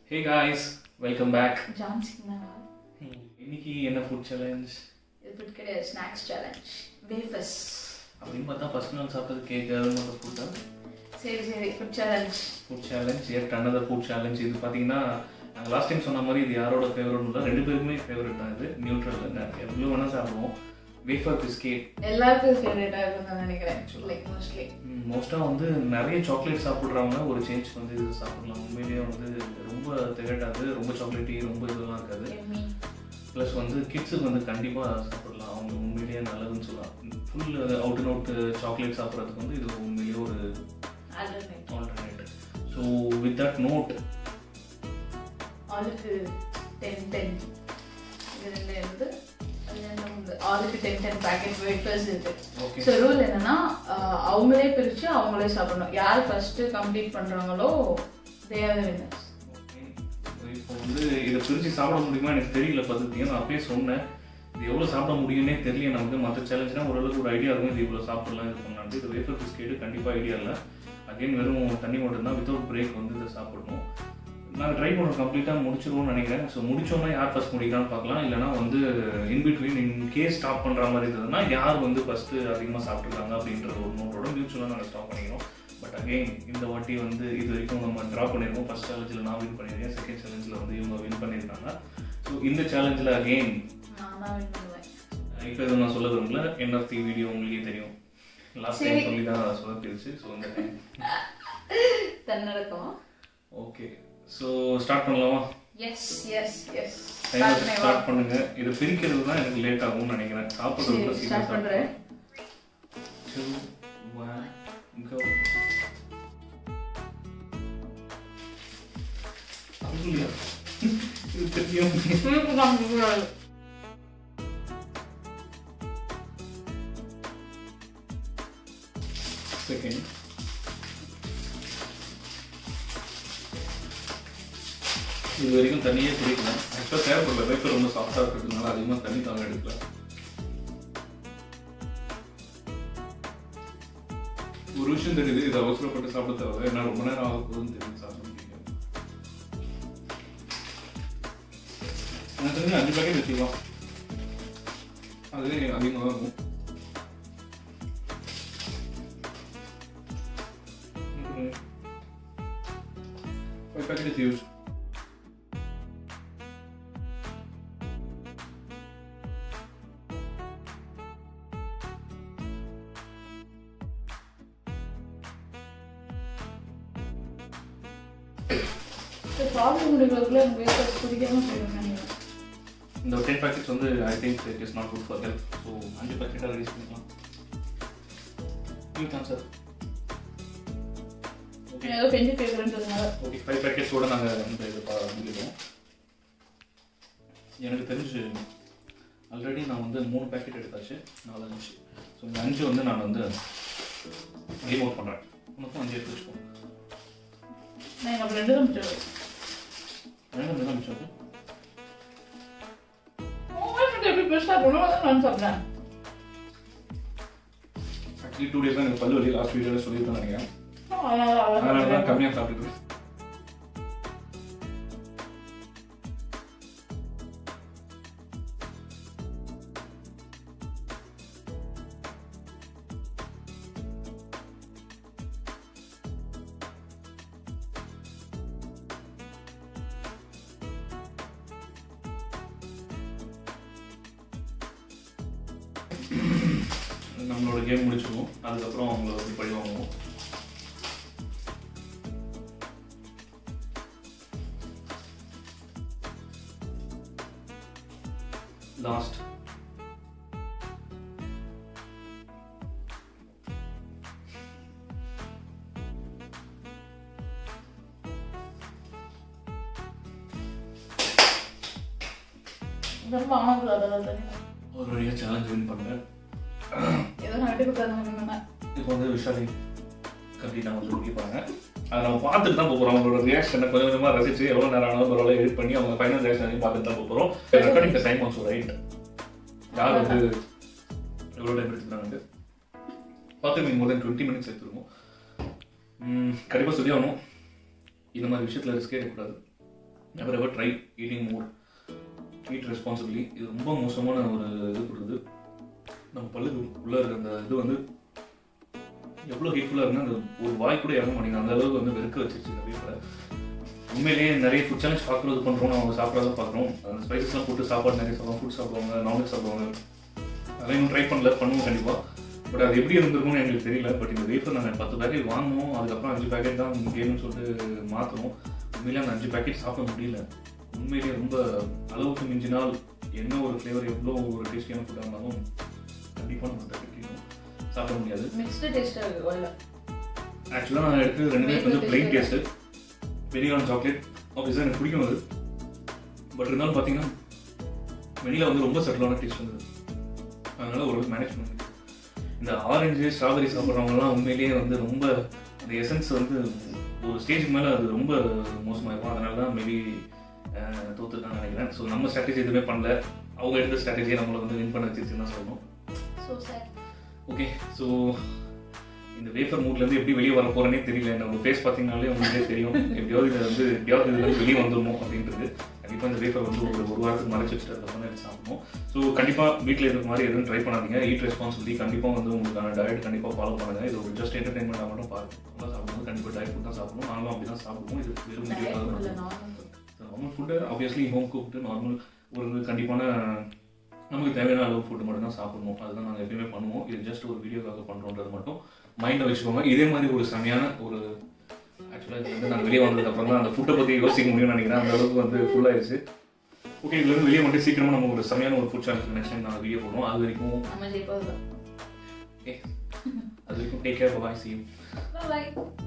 Hey guys, welcome back. John Cena. இன்னைக்கு என்ன food challenge? இது ஃபுட் கிடையாது, ஸ்நாக்ஸ் சேலஞ்ச். வேஃபர்ஸ். அப்படின்னு பார்த்தா ஃபர்ஸ்ட் நாள் சாப்பிட்டது கேக் அந்த ஃபுட்டா? சரி food challenge. Food challenge yet another food challenge. இது பார்த்தீங்கன்னா நாங்கள் லாஸ்ட் டைம் சொன்ன மாதிரி இது யாரோட ஃபேவரட் இல்லை, ரெண்டு பேருக்குமே ஃபேவரட் தான். இது நியூட்ரல், எவ்வளோ வேணால் சாப்பிடுவோம். வேஃபர் பிஸ்கெட் எல்லாருக்கும் ஃபேவரட்டாக இருக்கும்னு நான் நினைக்கிறேன். லைக் மோஸ்ட்டாக வந்து நிறைய சாக்லேட் சாப்பிட்றவங்க ஒரு சேஞ்ச் வந்து இது சாப்பிடலாம். உண்மையிலேயே வந்து ரொம்ப திகட்டாது, ரொம்ப சாக்லேட்டி, ரொம்ப இதெல்லாம் இருக்காது. ப்ளஸ் வந்து கிட்ஸுக்கு வந்து கண்டிப்பாக சாப்பிடலாம், அவங்க உண்மையிலேயே நல்லதுன்னு சொல்லலாம். Full out and out chocolate சாப்பிட்றதுக்கு வந்து இது உண்மையிலேயே ஒரு alternate. So with that note ஆளுக்கு 10 இது ரெண்டு இருந்து ஆளுக்கு 10 பேக்கெட் வேஃபர்ஸ் இருக்கு. ஸோ ரூல் என்னன்னா அவங்களே பிரித்து அவங்களே சாப்பிடணும். யார் ஃபர்ஸ்ட் கம்ப்ளீட் பண்ணுறாங்களோ தே ஆர் தி வின்னர்ஸ். இப்போ வந்து இதை பிரித்து சாப்பிட முடியுமா எனக்கு தெரியல. பார்த்துட்டீங்க, நான் அப்பயே சொன்னேன் இது எவ்வளோ சாப்பிட முடியும்னே தெரியல நமக்கு. மற்ற சேலஞ்சுனா ஓரளவுக்கு ஒரு ஐடியா இருக்கும், இது இவ்வளோ சாப்பிடலாம் இது பண்ணலான்ட்டு. இது வேஃபர் பிஸ்கெட்டு கண்டிப்பாக ஐடியா இல்லை. அகைன் வெறும் தண்ணி மட்டும் தான், வித்தவுட் பிரேக் வந்து இதை சாப்பிடணும். நாங்கள் ட்ரை பண்ணுறோம், கம்ப்ளீட்டாக முடிச்சிருவோம்னு நினைக்கிறேன். ஸோ முடிச்சோன்னா யார் ஃபஸ்ட் முடிக்கிறான்னு பார்க்கலாம். இல்லைனா வந்து இன்பிட்வீன் இன் கேஸ் ஸ்டாப் பண்ணுற மாதிரி இருந்ததுன்னா யார் வந்து ஃபஸ்ட்டு அதிகமாக சாப்பிட்ருக்காங்க அப்படின்ற ஒரு நோட்டோட மியூச்சுவலாக நாங்கள் ஸ்டாப் பண்ணிக்கிறோம். பட் அகெயின் இந்த வாட்டி வந்து இது வரைக்கும் நம்ம ட்ரா பண்ணியிருக்கோம். ஃபஸ்ட் சேலஞ்சில் நான் வின் பண்ணியிருக்கேன், செகண்ட் சேலஞ்சில் வந்து இவங்க வின் பண்ணியிருக்காங்க. ஸோ இந்த சேலஞ்சில் அகெயின் இப்போ எதுவும் நான் சொல்ல விரும்பல. என் ஆஃப் தி வீடியோ உங்களுக்கே தெரியும், லாஸ்ட் டைம் சொல்லி தான் சொதப்பிடுச்சு. ஸோ இந்த டைம் தன்னடக்கம். ஓகே, ஸோ ஸ்டார்ட் பண்ணலாமா? எஸ் ஸ்டார்ட் பண்ணுங்க. இது பிரிக்கிறது தான் எனக்கு லேட் ஆகும்னு நினைக்கிறேன். சாப்பிட்றது ஸ்டார்ட் பண்ணுறேன். 2 1 go. அப்படியா? இது தெரியும். செகண்ட் இது வரைக்கும் தண்ணியே குடிக்கல. ஆக்சுவலாக தேவைப்படல, வேப்பர் ரொம்ப சாஃப்டாக இருக்கிறதுனால அதிகமாக தண்ணி தாங்க எடுக்கல. ஒரு விஷயம் தெரியுது, இது அவசரப்பட்டு சாப்பிட தேவை. ஏன்னா ரொம்ப நேரம் ஆக போகுதுன்னு தெரியுது சாப்பிட முடியும். எனக்கு தெரிஞ்சு 5 பேக்கெட் வச்சுக்கலாம், அதுவே அதிகமாக தான் இருக்கும். Five packets used. இந்த 10 packets வந்து I think it is not good for health. So 5 packet release பண்ணிக்கலாம். You can sir. Okay. ஏதோ பெஞ்சு கேக்குறேன்றதுனால ஓகே, 5 packets ஓட நாங்க இந்த இது முடிக்கிறோம். எனக்கு தெரிஞ்சு ஆல்ரெடி நான் வந்து 3 packet எடுத்தாச்சு, 4 5. ஸோ இந்த 5 வந்து நான் வந்து கேம் அவுட் பண்ணுறேன். உனக்கும் 5 எடுத்து வச்சுக்கோ. நான் அப்போ 2 தான் மிச்சம். 2 தான் மிச்சம். எப்படி பெருசாக போனோம் நான் சாப்பிட்றேன். ஆக்சுவலி 2 days தான் எனக்கு பல்லு வலி, லாஸ்ட் வீடியோவில் சொல்லியிருக்கேன் நினைக்கிறேன். அதனால தான் கம்மியாக சாப்பிட்டுருக்கேன். நம்மளோட கேம் முடிச்சுக்குவோம், அதுக்கப்புறம் அவங்கள வந்து பழி வாங்குவோம். லாஸ்ட் ஒரு வழியாக சேலஞ்ச் வின் பண்ணேன். இப்போ வந்து விஷாலி கம்ப்ளீட்டாக வந்து முடிப்பாங்க. அதை நம்ம பார்த்துட்டு தான் போகிறோம். அவங்களோட ரியாக்ஷனை கொஞ்சம் கொஞ்சமாக ரசிச்சு எவ்வளோ நேரம் ஆனாலும் பரவாயில்ல எடிட் பண்ணி அவங்க ஃபைனல் ரியாக்ஷனையும் பார்த்துட்டு தான் போகிறோம். Recording time also right. யார் வந்து எவ்வளோ டைம் எடுத்துக்கிறாங்க பார்த்து மோர் தென் 20 minutes எடுத்துருவோம். கண்டிப்பாக சொல்லி ஆகணும், இந்த மாதிரி விஷயத்தில் ரிஸ்கே இருக்கக்கூடாது. Never ever try eating more, eat responsibly. இது ரொம்ப மோசமான ஒரு இது கொடுக்குது நம்ம பல்லுக்கு உள்ளே இருக்க அந்த இது வந்து எவ்வளோ ஹீட்ஃபுல்லாக இருக்குன்னா அந்த ஒரு வாய் கூட இறங்க மாட்டேங்குது, அந்த அளவுக்கு வந்து வெறுக்க வச்சிருச்சு இந்த வேஃபரை. உண்மையிலேயே நிறைய ஃபுட் சேலஞ்ச் பார்க்குறது பண்ணுறோம், அவங்க சாப்பிட்றத பார்க்குறோம். அந்த ஸ்பைசஸ்லாம் போட்டு சாப்பாடு நிறைய சாப்பிடுவோம், ஃபுட் சாப்பிடுவாங்க, நான்வெஜ் சாப்பிடுவாங்க. அதெல்லாம் இன்னும் ட்ரை பண்ணல, பண்ணுவோம் கண்டிப்பாக. பட் அது எப்படி இருந்திருக்கும்னு எங்களுக்கு தெரியல. பட் இந்த வேஃபர் நாங்கள் 10 பேக்கெட் வாங்கினோம், அதுக்கப்புறம் 5 பேக்கெட் தான் கேம்னு சொல்லிட்டு மாற்றணும். உண்மையிலே அந்த 5 பேக்கெட் சாப்பிட முடியல. உண்மையிலேயே ரொம்ப அளவுக்கு மிஞ்சினால் என்ன ஒரு ஃப்ளேவர் எவ்வளோ ஒரு டேஸ்டியான ஃபுட்டாக இருந்தாலும் கண்டிப்பாக நம்ம பேக்கெட் சாப்பிட முடியாது. மிக்ஸ்டு டேஸ்ட்டாக இருக்குது. ஆக்சுவலாக நான் எடுத்து 2 பேருக்கு வந்து பிளைன் டேஸ்ட்டு, வெனிலா சாக்லேட் ஆப்வியஸாக எனக்கு பிடிக்கும் அது. பட் இருந்தாலும் பார்த்தீங்கன்னா வெனிலா வந்து ரொம்ப சட்டிலான டேஸ்ட் வந்தது, அதனால் ஒரு மேனேஜ் பண்ணுது. இந்த ஆரஞ்சு ஸ்ட்ராபெரி சாப்பிட்றவங்கலாம் உண்மையிலேயே வந்து ரொம்ப அந்த எசன்ஸ் வந்து ஒரு ஸ்டேஜுக்கு மேலே அது ரொம்ப மோசமாக இருக்கும். அதனால தான் மேபி தோற்றுருக்கான்னு நினைக்கிறேன். ஸோ நம்ம ஸ்ட்ராட்டஜி எதுவுமே பண்ணல, அவங்க எடுத்த ஸ்ட்ராட்டஜியை நம்மளை வந்து வின் பண்ண வச்சிருச்சுன்னு தான் சொல்லணும். ஓகே, ஸோ இந்த வேஃபர் மூட்லேருந்து எப்படி வெளியே வர போகிறேன்னே தெரியல. நம்ம ஃபேஸ் பார்த்தீங்கனாலே உங்களுக்கே தெரியும், எப்படியாவது இதில் வந்து இதுலேருந்து வெளியே வந்துடணும் அப்படின்றது. கண்டிப்பாக இந்த வேஃபர் வந்து ஒரு வாரத்துக்கு மறைச்சி வச்சுட்டு அதுக்கப்புறம் எடுத்து சாப்பிடணும். ஸோ கண்டிப்பாக வீட்டில் இருக்கிற மாதிரி எதுவும் ட்ரை பண்ணாதீங்க. ஈட் ரெஸ்பான்சிபிலிட்டி கண்டிப்பாக வந்து உங்களுக்கான டயட் கண்டிப்பாக ஃபாலோ பண்ணுங்கள். இது ஒரு ஜஸ்ட் என்டர்டைன்மெண்ட்டாக மட்டும் பாருங்கள். நல்லா சாப்பிடும்போது கண்டிப்பாக டயட் ஃபுட் தான் சாப்பிடணும். நாங்களும் அப்படி தான் சாப்பிடுவோம். இது வெறும் normal food, obviously home cooked normal ஒரு கண்டிப்பான நமக்கு தேவையான அளவு ஃபுட்டு மட்டும் தான் சாப்பிடணும். அதுதான் நாங்கள் எப்பயுமே பண்ணுவோம். இது ஜஸ்ட் ஒரு வீடியோக்காக பண்ணுறோன்றது மட்டும் மைண்டில் வச்சுக்கோங்க. இதே மாதிரி ஒரு செமையான ஒரு ஆக்சுவலாக இது வந்து நாங்கள் வெளியே வந்ததுக்கப்புறம் தான் அந்த ஃபுட்டை பற்றி யோசிக்க முடியும்னு நினைக்கிறேன். அந்த அளவுக்கு வந்து ஃபுல்லாகிடுச்சு. ஓகே, இதுலேருந்து வெளியே வந்து சீக்கிரமாக நம்ம ஒரு செமையான ஒரு ஃபுட் சேனல் நெக்ஸ்ட் டைம் நாங்கள் வீடியோ போடுவோம். அது வரைக்கும் நம்ம ஜெயிப்போம். அது வரைக்கும் take care, bye, see you. Bye.